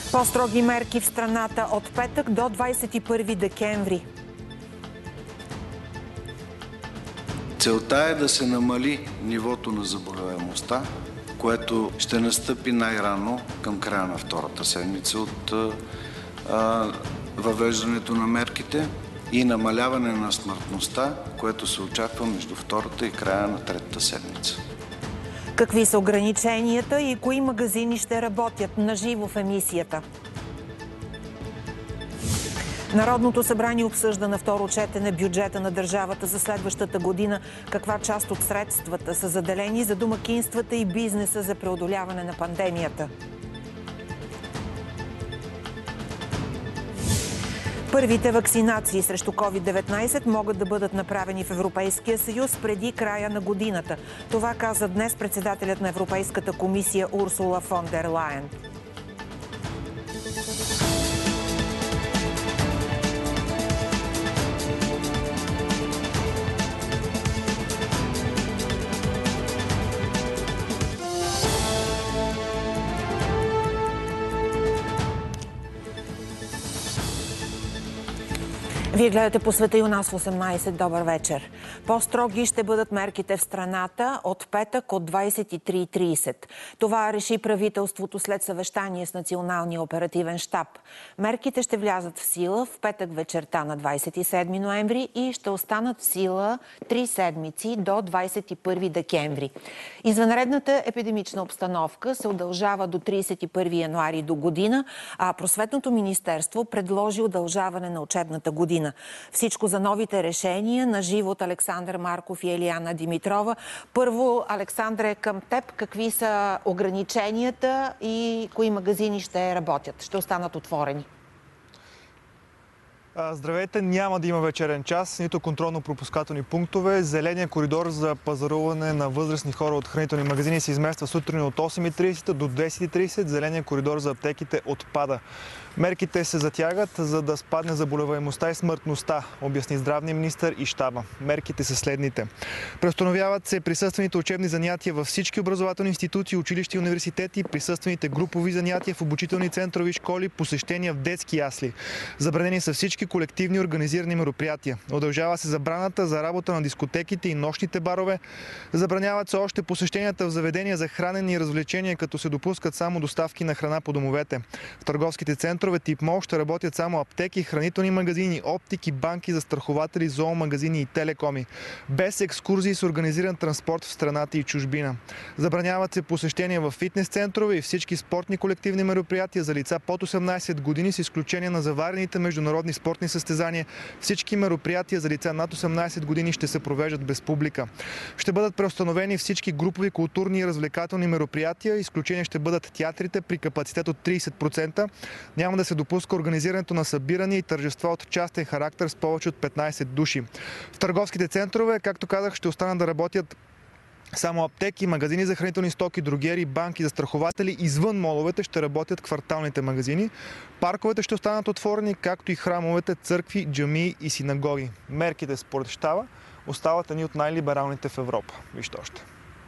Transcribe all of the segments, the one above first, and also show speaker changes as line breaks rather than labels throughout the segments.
По-строги мерки в страната от петък до 21 декември.
Целта е да се намали нивото на заболеваемостта, което ще настъпи най-рано към края на втората седмица от въвеждането на мерките и намаляване на смъртността, което се очаква между втората и края на третата седмица.
Какви са ограниченията и кои магазини ще работят наживо в емисията? Народното събрание обсъжда на второ четене бюджета на държавата за следващата година. Каква част от средствата са заделени за домакинствата и бизнеса за преодоляване на пандемията? Първите вакцинации срещу COVID-19 могат да бъдат направени в Европейския съюз преди края на годината. Това каза днес председателят на Европейската комисия Урсула фон дер Лайен. Вие гледате По света и у нас в 18. Добър вечер. По-строги ще бъдат мерките в страната от петък от 23:30. Това реши правителството след съвещание с Националния оперативен щаб. Мерките ще влязат в сила в петък вечерта на 27 ноември и ще останат в сила 3 седмици до 21 декември. Извънредната епидемична обстановка се удължава до 31 януари до година, а Просветното министерство предложи удължаване на учебната година. Всичко за новите решения на живо от Александър Марков и Елиана Димитрова. Първо, Александре, към теб, какви са ограниченията и кои магазини ще работят, ще останат отворени?
Здравейте, няма да има вечерен час, нито контролно-пропускателни пунктове. Зеления коридор за пазаруване на възрастни хора от хранителни магазини се измества сутрин от 8:30 до 10:30. Зеления коридор за аптеките отпада. Мерките се затягат, за да спадне заболеваемостта и смъртността, обясни здравния министър и щаба. Мерките са следните. Преустановяват се присъствените учебни занятия във всички образователни институции, училища и университети, присъствените групови занятия в обучителни центрови, школи, посещения в детски ясли. Забранени са всички колективни организирани мероприятия. Удължава се забраната за работа на дискотеките и нощните барове. Забраняват се още посещенията в заведения за хранене и развлечения, като се допускат само доставки на храна по домовете. В търговските центрове тип МОЛ ще работят само аптеки, хранителни магазини, оптики, банки, застрахователи, зоомагазини и телекоми. Без екскурзии с организиран транспорт в страната и чужбина. Забраняват се посещения в фитнес центрове и всички спортни колективни мероприятия за лица под 18 години, с изключение на заварените международни спортни състезания. Всички мероприятия за лица над 18 години ще се провеждат без публика. Ще бъдат преустановени всички групови, културни и развлекателни мероприятия. Изключение ще бъдат театрите при капацитет от 30%. Няма да се допуска организирането на събирания и тържества от частен характер с повече от 15 души. В търговските центрове, както казах, ще останат да работят само аптеки, магазини за хранителни стоки, дрогери, банки, застрахователи. Извън моловете ще работят кварталните магазини. Парковете ще останат отворени, както и храмовете, църкви, джамии и синагоги. Мерките според щаба остават едни от най-либералните в Европа. Вижте още.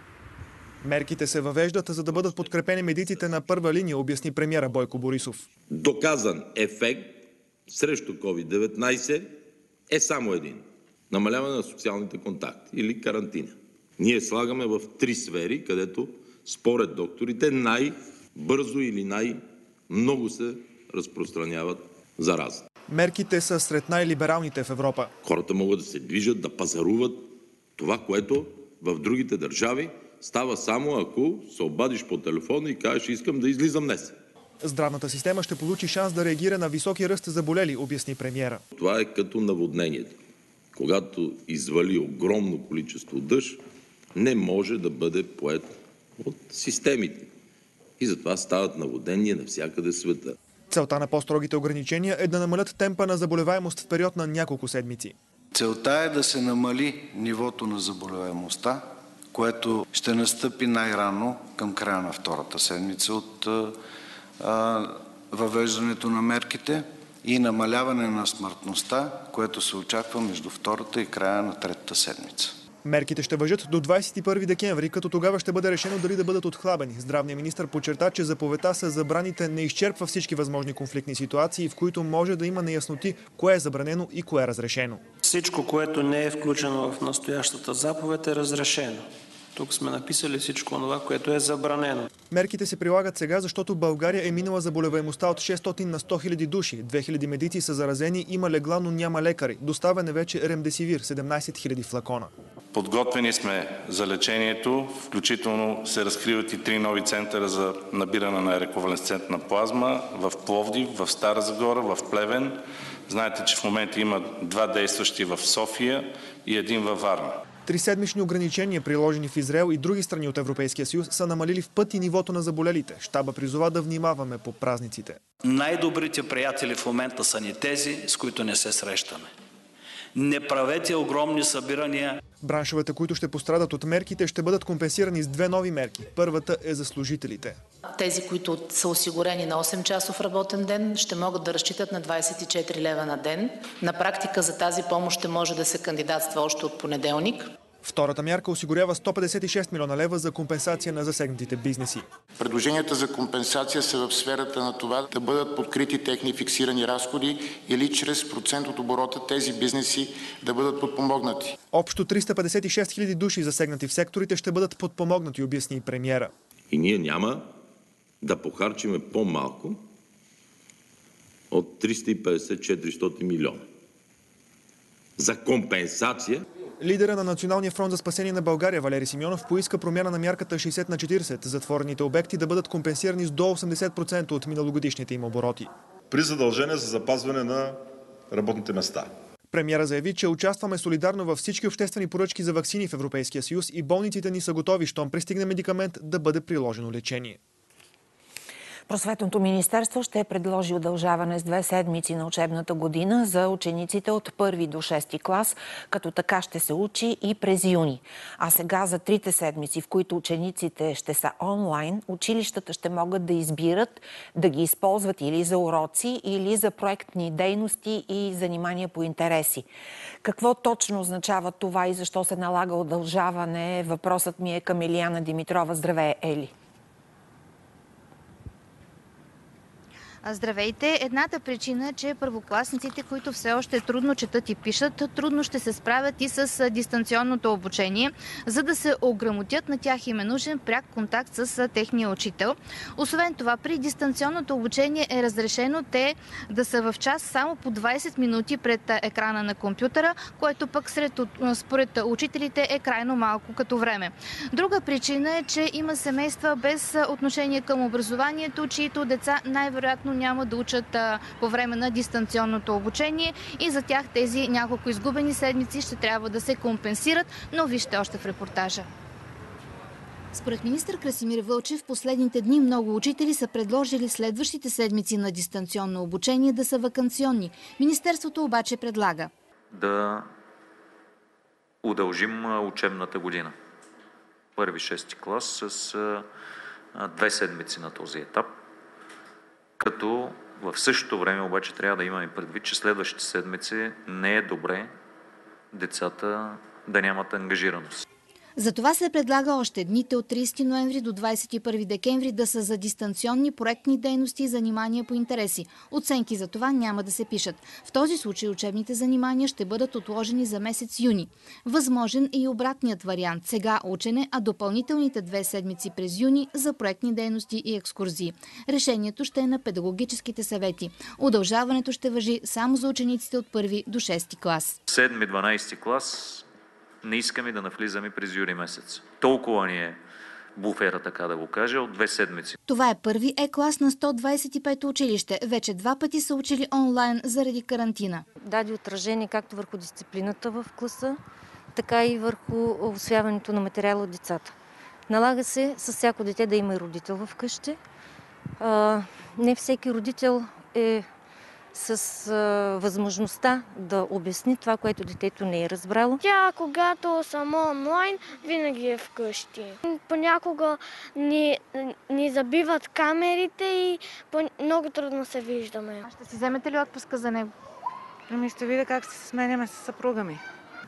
Мерките се въвеждат, за да бъдат подкрепени медиците на първа линия, обясни премиера Бойко Борисов.
Доказан ефект срещу COVID-19 е само един. Намаляване на социалните контакти или карантина. Ние слагаме в 3 сфери, където според докторите най-бързо или най-много се разпространяват зараза.
Мерките са сред най-либералните в Европа.
Хората могат да се движат, да пазаруват. Това, което в другите държави става само ако се обадиш по телефона и кажеш: искам да излизам днес.
Здравната система ще получи шанс да реагира на високи ръст заболели, обясни премиера.
Това е като наводнението. Когато извали огромно количество дъжд, не може да бъде поет от системите. И затова стават наводнения навсякъде в света.
Целта на по-строгите ограничения е да намалят темпа на заболеваемост в период на няколко седмици.
Целта е да се намали нивото на заболеваемостта, което ще настъпи най-рано към края на втората седмица от въвеждането на мерките и намаляване на смъртността, което се очаква между втората и края на третата седмица.
Мерките ще важат до 21 декември, като тогава ще бъде решено дали да бъдат отхлабени. Здравният министър подчерта, че заповедта с забраните не изчерпва всички възможни конфликтни ситуации, в които може да има неясноти кое е забранено и кое е разрешено.
Всичко, което не е включено в настоящата заповед, е разрешено. Тук сме написали всичко това, което е забранено.
Мерките се прилагат сега, защото България е минала заболеваемостта от 600 на 100 000 души. 2000 медици са заразени, има легла, но няма лекари. Доставен е вече ремдесивир, 17 000 флакона.
Подготвени сме за лечението, включително се разкриват и 3 нови центъра за набиране на реконвалесцентна плазма в Пловдив, в Стара Загора, в Плевен. Знаете, че в момента има 2 действащи в София и 1 във Варна.
3-седмични ограничения, приложени в Израел и други страни от Европейския съюз, са намалили в пъти нивото на заболелите. Щаба призова да внимаваме по празниците.
Най-добрите приятели в момента са ни тези, с които не се срещаме. Не правете огромни събирания.
Браншовете, които ще пострадат от мерките, ще бъдат компенсирани с 2 нови мерки. Първата е за служителите.
Тези, които са осигурени на 8-часов работен ден, ще могат да разчитат на 24 лева на ден. На практика за тази помощ ще може да се кандидатства още от понеделник.
Втората мярка осигурява 156 милиона лева за компенсация на засегнатите бизнеси.
Предложенията за компенсация са в сферата на това да бъдат подкрити техни фиксирани разходи или чрез процент от оборота тези бизнеси да бъдат подпомогнати.
Общо 356 хиляди души засегнати в секторите ще бъдат подпомогнати, обясни премиера.
И ние няма да похарчиме по-малко от 350-400 милиона за компенсация.
Лидера на Националния фронт за спасение на България Валери Симеонов поиска промяна на мярката 60/40. Затворените обекти да бъдат компенсирани с до 80% от миналогодишните им обороти.
При задължение за запазване на работните места.
Премиера заяви, че участваме солидарно във всички обществени поръчки за ваксини в Европейския съюз и болниците ни са готови, щом пристигне медикамент, да бъде приложено лечение.
Просветното министерство ще предложи удължаване с 2 седмици на учебната година за учениците от 1 до 6 клас, като така ще се учи и през юни. А сега за 3 седмици, в които учениците ще са онлайн, училищата ще могат да избират да ги използват или за уроци, или за проектни дейности и занимания по интереси. Какво точно означава това и защо се налага удължаване? Въпросът ми е към Илияна Димитрова. Здравей, Ели!
Здравейте! Едната причина е, че първокласниците, които все още трудно четат и пишат, трудно ще се справят и с дистанционното обучение. За да се ограмотят, на тях им е нужен пряк контакт с техния учител. Освен това, при дистанционното обучение е разрешено те да са в час само по 20 минути пред екрана на компютъра, което пък според учителите е крайно малко като време. Друга причина е, че има семейства без отношение към образованието, чието деца най-вероятно няма да учат по време на дистанционното обучение и за тях тези няколко изгубени седмици ще трябва да се компенсират, но вижте още в репортажа. Според министър Красимир Вълчев, последните дни много учители са предложили следващите седмици на дистанционно обучение да са ваканционни. Министерството обаче предлага
да удължим учебната година. 1-6 клас с 2 седмици на този етап. Като в същото време обаче трябва да имаме предвид, че следващите седмици не е добре децата да нямат ангажираност.
Затова се предлага още дните от 30 ноември до 21 декември да са за дистанционни проектни дейности и занимания по интереси. Оценки за това няма да се пишат. В този случай учебните занимания ще бъдат отложени за месец юни. Възможен е и обратният вариант. Сега учене, а допълнителните 2 седмици през юни за проектни дейности и екскурзии. Решението ще е на педагогическите съвети. Удължаването ще важи само за учениците от 1 до 6 клас.
7-12 клас не искаме да навлизаме през юли месец. Толкова ни е буфера, така да го кажа, от 2 седмици.
Това е първи Е-клас на 125 училище. Вече 2 пъти са учили онлайн заради карантина.
Даде отражение както върху дисциплината в класа, така и върху усвояването на материала от децата. Налага се с всяко дете да има и родител вкъщи. Не всеки родител е с възможността да обясни това, което детето не е разбрало.
Тя, когато съм онлайн, винаги е вкъщи. Понякога ни забиват камерите и много трудно се виждаме.
Ще си вземете ли отпуска за него?
Ще видя как се сменяме с съпруга ми.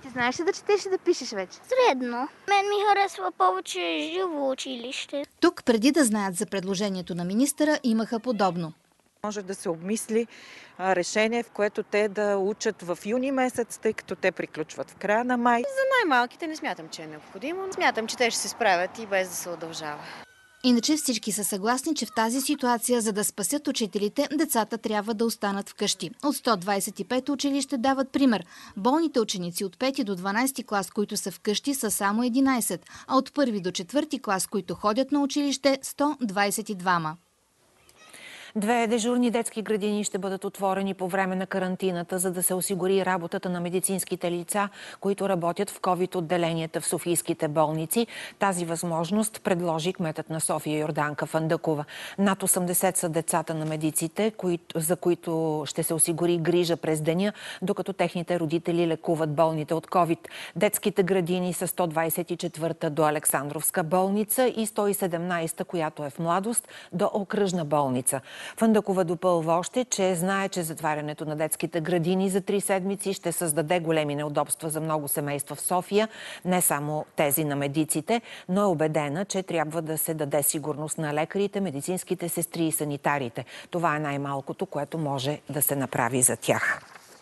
Ти знаеш ли да четеш и да пишеш вече?
Средно. Мен ми харесва повече живо училище.
Тук, преди да знаят за предложението на министъра, имаха подобно.
Може да се обмисли решение, в което те да учат в юни месец, тъй като те приключват в края на май.
За най-малките не смятам, че е необходимо. Смятам, че те ще се справят и без да се удължава.
Иначе всички са съгласни, че в тази ситуация, за да спасят учителите, децата трябва да останат вкъщи. От 125 училища дават пример. Болните ученици от 5 до 12 клас, които са вкъщи, са само 11, а от 1 до 4 клас, които ходят на училище, 122.
2 дежурни детски градини ще бъдат отворени по време на карантината, за да се осигури работата на медицинските лица, които работят в ковид-отделенията в софийските болници. Тази възможност предложи кметът на София Йорданка Фандъкова. Над 80 са децата на медиците, за които ще се осигури грижа през деня, докато техните родители лекуват болните от ковид. Детските градини са 124-та до Александровска болница и 117-та, която е в Младост, до Окръжна болница. Фандъкова допълва още, че знае, че затварянето на детските градини за 3 седмици ще създаде големи неудобства за много семейства в София, не само тези на медиците, но е убедена, че трябва да се даде сигурност на лекарите, медицинските сестри и санитарите. Това е най-малкото, което може да се направи за тях.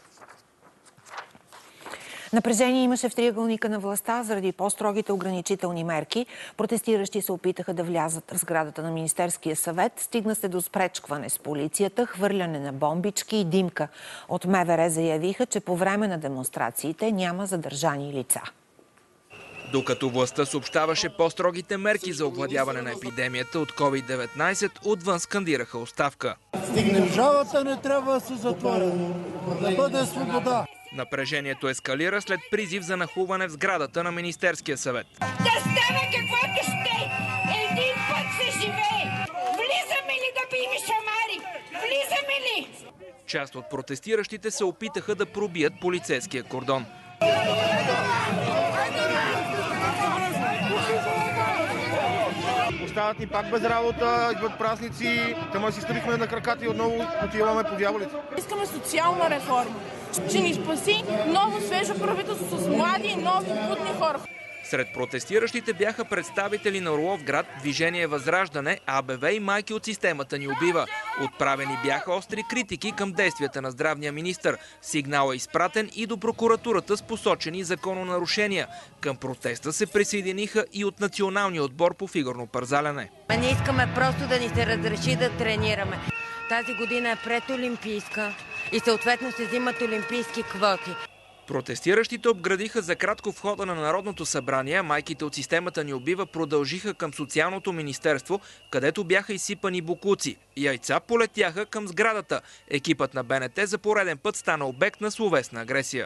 Напрежение имаше в триъгълника на властта заради по-строгите ограничителни мерки. Протестиращи се опитаха да влязат в сградата на Министерския съвет. Стигна се до спречкване с полицията, хвърляне на бомбички и димка. От МВР заявиха, че по време на демонстрациите няма задържани лица.
Докато властта съобщаваше по-строгите мерки за овладяване на епидемията от COVID-19, отвън скандираха оставка.
Държавата не трябва да се затворя, да бъде свобода.
Напрежението ескалира след призив за нахлуване в сградата на Министерския съвет.
Да става каквото ще! Един път се живее! Влизаме ли да бием шамари? Влизаме ли?
Част от протестиращите се опитаха да пробият полицейския кордон.
Остават ни пак без работа, идват празници, тъма си стъпихме на краката и отново отиваме по дяволите.
Искаме социална реформа. Ще ни спаси ново свежо правителство с млади и нови будни хора.
Сред протестиращите бяха представители на Орловград, Движение Възраждане, АБВ и Майки от системата ни убива. Отправени бяха остри критики към действията на здравния министър. Сигнал е изпратен и до прокуратурата с посочени закононарушения. Към протеста се присъединиха и от националния отбор по фигурно парзаляне.
Не искаме просто да ни се разреши да тренираме. Тази година е предолимпийска и съответно се взимат олимпийски квоти.
Протестиращите обградиха за кратко входа на Народното събрание, майките от системата ни убива продължиха към Социалното министерство, където бяха изсипани боклуци. Яйца полетяха към сградата. Екипът на БНТ за пореден път стана обект на словесна агресия.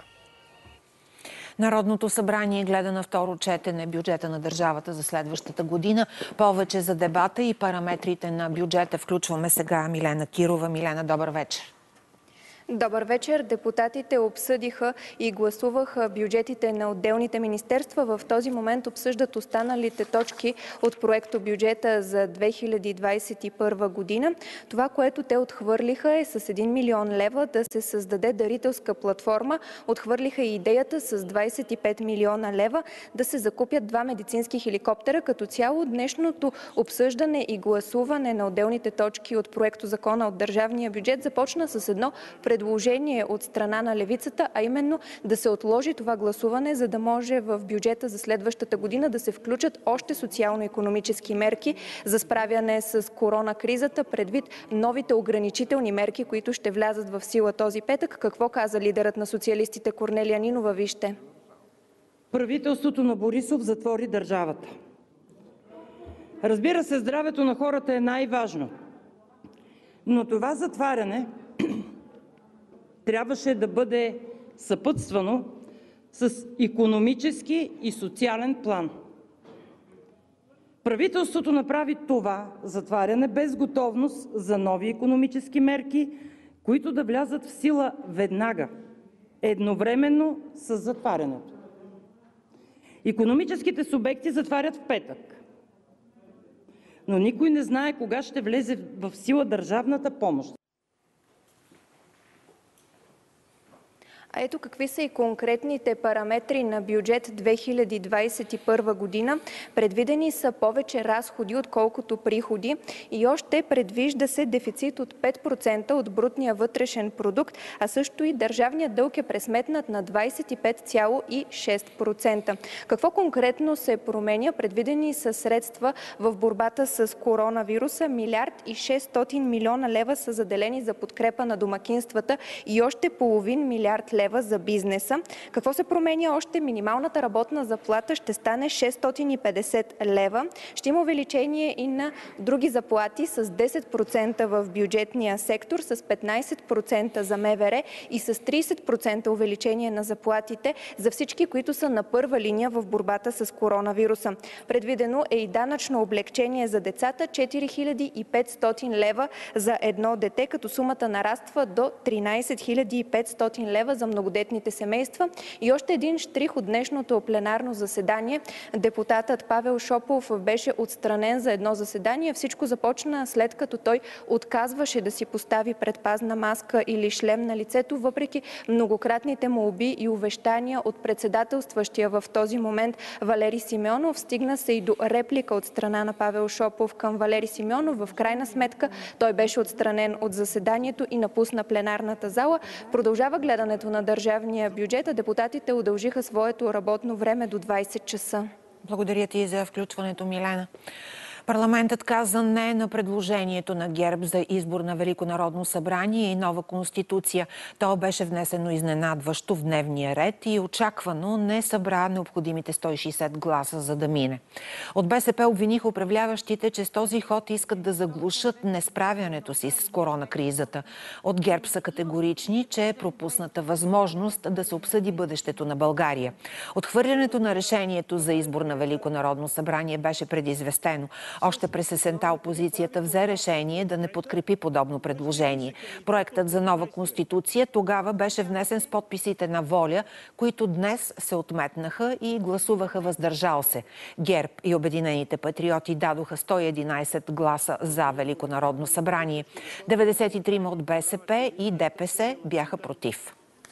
Народното събрание гледа на второ четене бюджета на държавата за следващата година. Повече за дебата и параметрите на бюджета включваме сега Милена Кирова. Милена, добър вечер.
Добър вечер. Депутатите обсъдиха и гласуваха бюджетите на отделните министерства. В този момент обсъждат останалите точки от проекто бюджета за 2021 година. Това, което те отхвърлиха е с 1 милион лева да се създаде дарителска платформа. Отхвърлиха и идеята с 25 милиона лева да се закупят 2 медицински хеликоптера. Като цяло днешното обсъждане и гласуване на отделните точки от проекто закона от държавния бюджет започна с едно предложение от страна на левицата, а именно да се отложи това гласуване, за да може в бюджета за следващата година да се включат още социално-икономически мерки за справяне с коронакризата, предвид новите ограничителни мерки, които ще влязат в сила този петък. Какво каза лидерът на социалистите Корнелия Нинова? Вижте.
Правителството на Борисов затвори държавата. Разбира се, здравето на хората е най-важно, но това затваряне трябваше да бъде съпътствано с икономически и социален план. Правителството направи това затваряне без готовност за нови икономически мерки, които да влязат в сила веднага, едновременно с затварянето. Икономическите субекти затварят в петък, но никой не знае кога ще влезе в сила държавната помощ.
Ето какви са и конкретните параметри на бюджет 2021 година. Предвидени са повече разходи, отколкото приходи и още предвижда се дефицит от 5% от брутния вътрешен продукт, а също и държавният дълг е пресметнат на 25,6%. Какво конкретно се променя? Предвидени са средства в борбата с коронавируса. 1,6 милиарда лева са заделени за подкрепа на домакинствата и още половин милиард лева за бизнеса. Какво се променя още? Минималната работна заплата ще стане 650 лева. Ще има увеличение и на други заплати с 10% в бюджетния сектор, с 15% за МВР и с 30% увеличение на заплатите за всички, които са на първа линия в борбата с коронавируса. Предвидено е и данъчно облекчение за децата 4500 лева за едно дете, като сумата нараства до 13 500 лева за многодетните семейства. И още един щрих от днешното пленарно заседание. Депутатът Павел Шопов беше отстранен за едно заседание. Всичко започна след като той отказваше да си постави предпазна маска или шлем на лицето, въпреки многократните молби и увещания от председателстващия в този момент Валери Симеонов. Стигна се и до реплика от страна на Павел Шопов към Валери Симеонов. В крайна сметка той беше отстранен от заседанието и напусна пленарната зала. Продължава гледането на държавния бюджет, а депутатите удължиха своето работно време до 20 часа.
Благодаря ти за включването, Милена. Парламентът каза не на предложението на ГЕРБ за избор на Велико народно събрание и нова конституция. То беше внесено изненадващо в дневния ред и очаквано не събра необходимите 160 гласа, за да мине. От БСП обвиниха управляващите, че с този ход искат да заглушат несправянето си с коронакризата. От ГЕРБ са категорични, че е пропусната възможност да се обсъди бъдещето на България. Отхвърлянето на решението за избор на Велико народно събрание беше предизвестено. Още през есента опозицията взе решение да не подкрепи подобно предложение. Проектът за нова конституция тогава беше внесен с подписите на ВОЛЯ, които днес се отметнаха и гласуваха въздържал се. ГЕРБ и Обединените патриоти дадоха 111 гласа за Велико народно събрание. 93 от БСП и ДПС бяха против.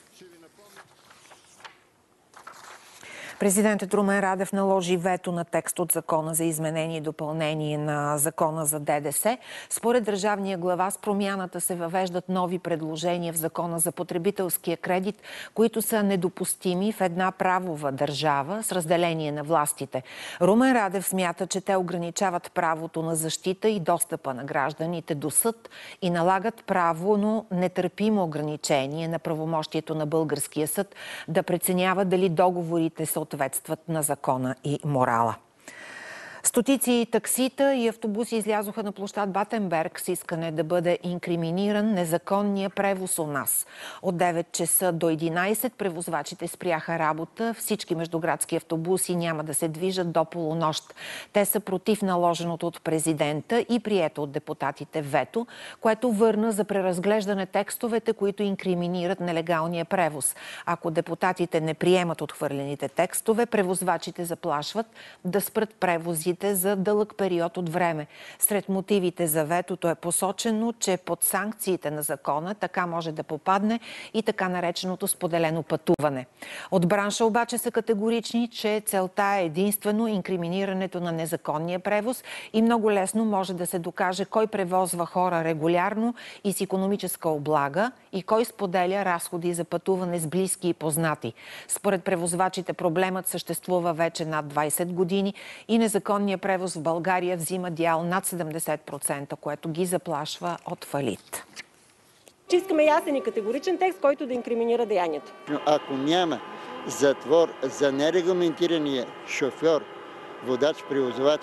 Президентът Румен Радев наложи вето на текст от Закона за изменение и допълнение на Закона за ДДС. Според държавния глава с промяната се въвеждат нови предложения в Закона за потребителския кредит, които са недопустими в една правова държава с разделение на властите. Румен Радев смята, че те ограничават правото на защита и достъпа на гражданите до съд и налагат право, но нетърпимо ограничение на правомощието на българския съд да преценява дали договорите съответстват на закона и морала. Стотици таксита и автобуси излязоха на площад Батенберг с искане да бъде инкриминиран незаконния превоз у нас. От 9 часа до 11 превозвачите спряха работа. Всички междуградски автобуси няма да се движат до полунощ. Те са против наложеното от президента и прието от депутатите вето, което върна за преразглеждане текстовете, които инкриминират нелегалния превоз. Ако депутатите не приемат отхвърлените текстове, превозвачите заплашват да спрат превозите за дълъг период от време. Сред мотивите за ветото е посочено, че под санкциите на закона така може да попадне и така нареченото споделено пътуване. От бранша обаче са категорични, че целта е единствено инкриминирането на незаконния превоз и много лесно може да се докаже кой превозва хора регулярно и с икономическа облага и кой споделя разходи за пътуване с близки и познати. Според превозвачите проблемът съществува вече над 20 години и незаконният превоз в България взима дял над 70%, което ги заплашва от фалит.
Че искаме ясен и категоричен текст, който да инкриминира деянието.
Но ако няма затвор за нерегламентирания шофьор, водач, превозвач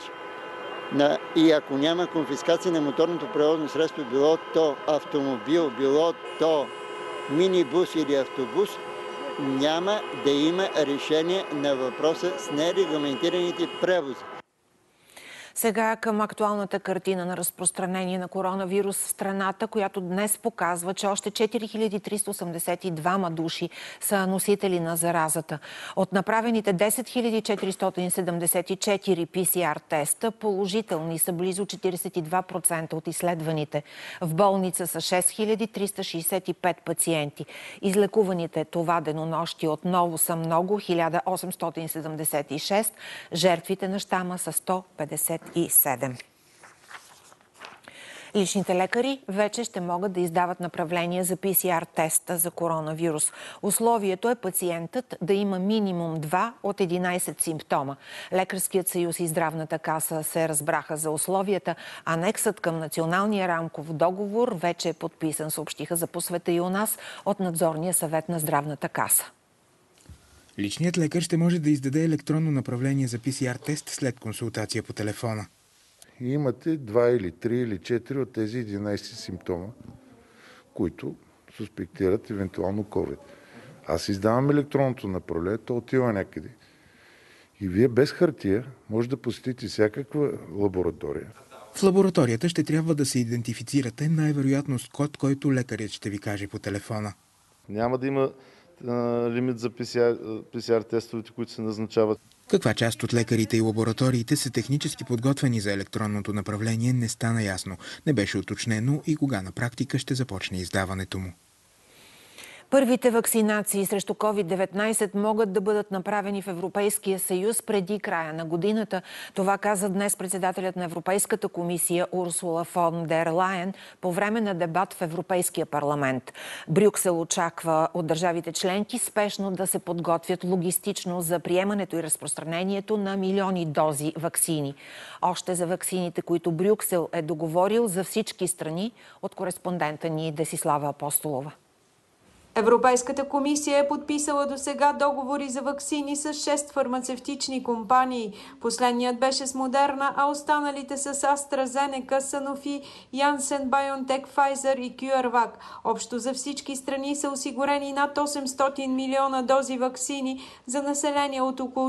и ако няма конфискация на моторното превозно средство, било то автомобил, било то минибус или автобус, няма да има решение на въпроса с нерегламентираните превози.
Сега към актуалната картина на разпространение на коронавирус в страната, която днес показва, че още 4382 души са носители на заразата. От направените 10474 ПСР теста, положителни са близо 42% от изследваните. В болница са 6365 пациенти. Излекуваните това денонощие отново са много, 1876. Жертвите на щама са 157. Личните лекари вече ще могат да издават направления за ПСР теста за коронавирус. Условието е пациентът да има минимум 2 от 11 симптома. Лекарският съюз и Здравната каса се разбраха за условията. Анексът към Националния рамков договор вече е подписан, съобщиха за По света и у нас от Надзорния съвет на Здравната каса.
Личният лекар ще може да издаде електронно направление за ПСР тест след консултация по телефона.
И имате 2 или 3 или 4 от тези 11 симптома, които суспектират евентуално COVID. Аз издавам електронното направление, то отива някъде. И вие без хартия може да посетите всякаква лаборатория.
В лабораторията ще трябва да се идентифицирате най-вероятно с код, който лекарят ще ви каже по телефона.
Няма да има лимит за ПСР тестовете, които се назначават.
Каква част от лекарите и лабораториите са технически подготвени за електронното направление, не стана ясно. Не беше уточнено и кога на практика ще започне издаването му.
Първите вакцинации срещу COVID-19 могат да бъдат направени в Европейския съюз преди края на годината. Това каза днес председателят на Европейската комисия Урсула фон дер Лайен по време на дебат в Европейския парламент. Брюксел очаква от държавите членки спешно да се подготвят логистично за приемането и разпространението на милиони дози ваксини. Още за ваксините, които Брюксел е договорил за всички страни, от кореспондента ни Десислава Апостолова.
Европейската комисия е подписала досега договори за ваксини с 6 фармацевтични компании. Последният беше с Модерна, а останалите с AstraZeneca, Sanofi, Janssen, BioNTech, Pfizer и CureVac. Общо за всички страни са осигурени над 800 милиона дози ваксини за население от около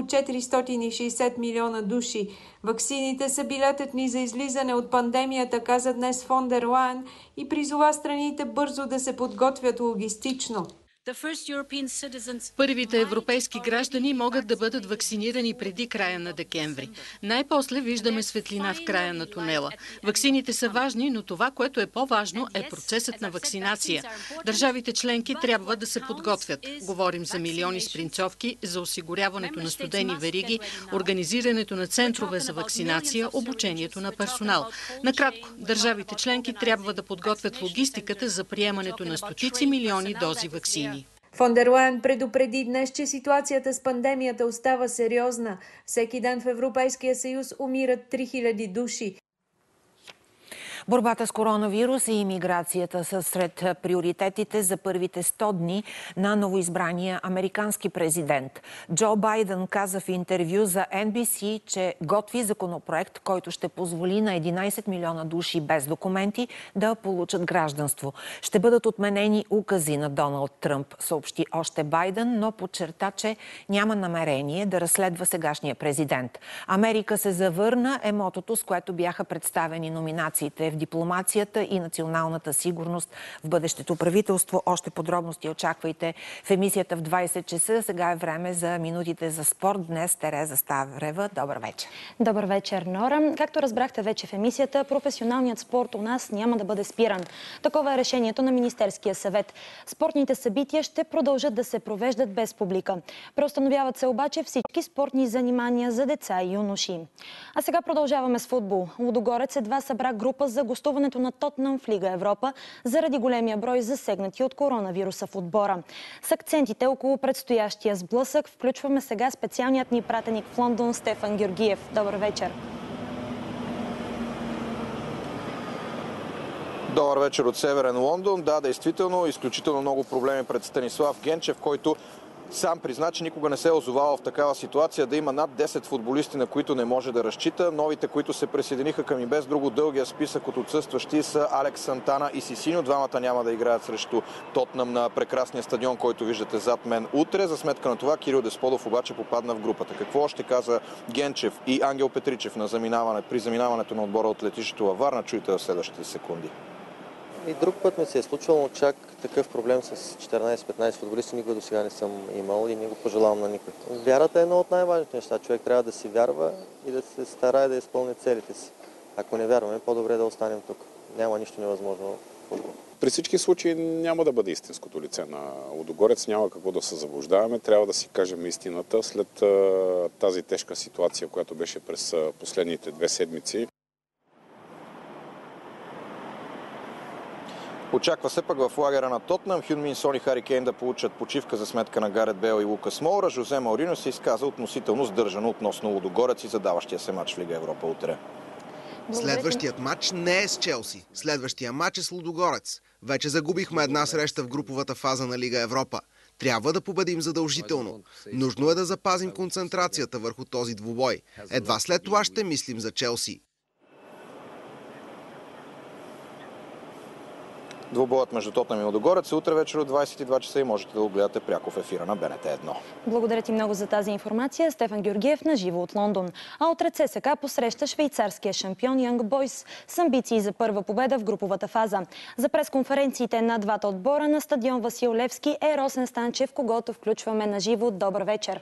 460 милиона души. Ваксините са билетът ни за излизане от пандемията, каза днес фон дер Лайен и призова страните бързо да се подготвят логистично.
Първите европейски граждани могат да бъдат вакцинирани преди края на декември. Най-после виждаме светлина в края на тунела. Ваксините са важни, но това, което е по-важно, е процесът на вакцинация. Държавите членки трябва да се подготвят. Говорим за милиони спринцовки, за осигуряването на студени вериги, организирането на центрове за вакцинация, обучението на персонал. Накратко, държавите членки трябва да подготвят логистиката за приемането на стотици милиони дози ваксини.
Фон дер Лайен предупреди днес, че ситуацията с пандемията остава сериозна. Всеки ден в Европейския съюз умират 3000 души.
Борбата с коронавирус и имиграцията са сред приоритетите за първите 100 дни на новоизбрания американски президент. Джо Байден каза в интервю за NBC, че готви законопроект, който ще позволи на 11 милиона души без документи да получат гражданство. Ще бъдат отменени укази на Доналд Тръмп, съобщи още Байден, но подчерта, че няма намерение да разследва сегашния президент. Америка се завърна е мотото, с което бяха представени номинациите в дипломацията и националната сигурност в бъдещето правителство. Още подробности очаквайте в емисията в 20 часа. Сега е време за минутите за спорт. Днес Тереза Ставрева. Добър вечер.
Добър вечер, Нора. Както разбрахте вече в емисията, професионалният спорт у нас няма да бъде спиран. Такова е решението на Министерския съвет. Спортните събития ще продължат да се провеждат без публика. Преустановяват се обаче всички спортни занимания за деца и юноши. А сега продължаваме с футбол. Лудогорец едва събра група за гостуването на Тотнъм в Лига Европа заради големия брой засегнати от коронавируса в отбора. С акцентите около предстоящия сблъсък включваме сега специалният ни пратеник в Лондон Стефан Георгиев. Добър вечер!
Добър вечер от Северен Лондон. Да, действително, изключително много проблеми пред Станислав Генчев, който
Сам призна, че никога не се е озовавал в такава ситуация да има над 10 футболисти, на които не може да разчита. Новите, които се присъединиха към и без друго дългия списък от отсъстващи, са Алекс Сантана и Сисиньо. Двамата няма да играят срещу Тотнъм на прекрасния стадион, който виждате зад мен утре. За сметка на това Кирил Десподов обаче попадна в групата. Какво още каза Генчев и Ангел Петричев при заминаването на отбора от летището във Варна? Чуйте в следващите секунди.
И друг път ми се е случвало, чак такъв проблем с 14-15 футболисти никога до сега не съм имал и не го пожелавам на никой. Вярата е едно от най-важните неща. Човек трябва да си вярва и да се старае да изпълни целите си. Ако не вярваме, по-добре да останем тук. Няма нищо невъзможно в футбол.
При всички случаи няма да бъде истинското лице на Лудогорец, няма какво да се заблуждаваме. Трябва да си кажем истината след тази тежка ситуация, която беше през последните 2 седмици.
Очаква се пък в лагера на Тотнъм Хюн Мин Сон и Хари Кейн да получат почивка за сметка на Гарет Бейл и Лукас Моура. Жозе Маорино се изказа относително сдържано относно Лудогорец и задаващия се матч в Лига Европа утре.
Следващият матч не е с Челси. Следващия матч е с Лудогорец. Вече загубихме една среща в груповата фаза на Лига Европа. Трябва да победим задължително. Нужно е да запазим концентрацията върху този двубой. Едва след това ще мислим за Челси.
Двубоят между Тотнъм и Лудогорец е утре вечер от 22 часа и можете да го гледате пряко в ефира на БНТ 1.
Благодаря ти много за тази информация. Стефан Георгиев на живо от Лондон. А утре ЦСКА посреща швейцарския шампион Young Boys с амбиции за първа победа в груповата фаза. За пресконференциите на двата отбора на стадион Васил Левски е Росен Станчев, когото включваме на живо. Добър вечер.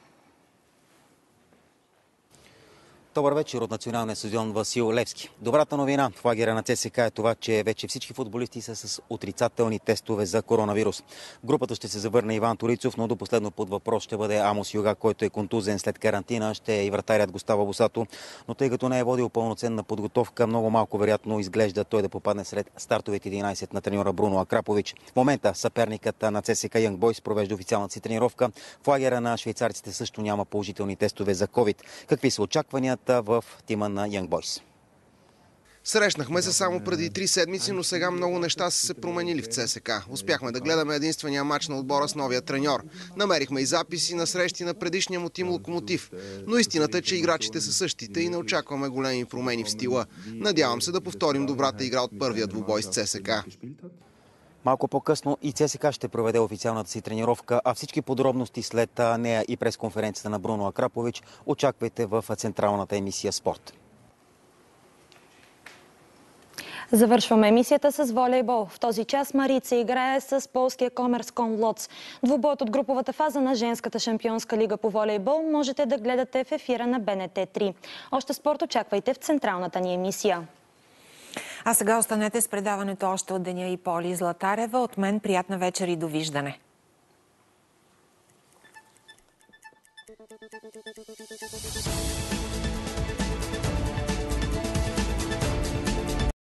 Добър вечер от националния стадион Васил Левски. Добрата новина в лагера на ЦСКА е това, че вече всички футболисти са с отрицателни тестове за коронавирус. В групата ще се завърне Иван Торицов, но до последно под въпрос ще бъде Амос Юга, който е контузен след карантина. Ще е и вратарят Густаво Босато, но тъй като не е водил пълноценна подготовка, много малко вероятно изглежда той да попадне сред стартовите 11 на треньора Бруно Акрапович. В момента съперникът на ЦСКА Young Boys провежда официалната си тренировка. В лагера на швейцарците също няма положителни тестове за COVID. Какви са очакванията в тима на Young Boys?
Срещнахме се само преди 3 седмици, но сега много неща са се променили в ЦСКА. Успяхме да гледаме единствения матч на отбора с новия треньор. Намерихме и записи на срещи на предишния му тим Локомотив. Но истината е, че играчите са същите и не очакваме големи промени в стила. Надявам се да повторим добрата игра от първия двубой с ЦСКА.
Малко по-късно и ЦСКА ще проведе официалната си тренировка, а всички подробности след нея и пресконференцията на Бруно Акрапович очаквайте в централната емисия Спорт.
Завършваме емисията с волейбол. В този час Марица играе с полския Комерском Лоц. Двубоят от груповата фаза на женската шампионска лига по волейбол можете да гледате в ефира на БНТ 3. Още спорт очаквайте в централната ни емисия.
А сега останете с предаването още от деня и Поли Златарева. От мен приятна вечер и довиждане.